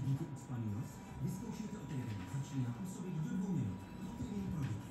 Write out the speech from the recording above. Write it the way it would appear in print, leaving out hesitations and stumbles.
Cítíte ucpaný nos? Vyzkoušejte otevření. Začíná působit do 2 minut. Hotový produkt.